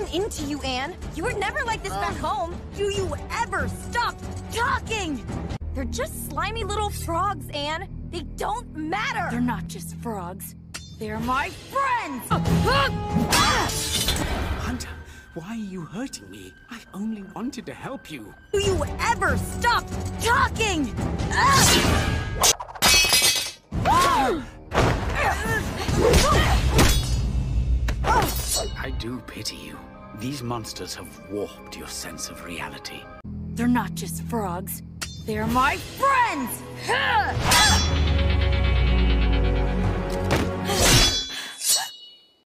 into you, Anne. You were never like this back home. Do you ever stop talking? They're just slimy little frogs, Anne. They don't matter. They're not just frogs. They're my friends! Hunter, why are you hurting me? I only wanted to help you. Do you ever stop talking? I do pity you. These monsters have warped your sense of reality. They're not just frogs. They're my friends!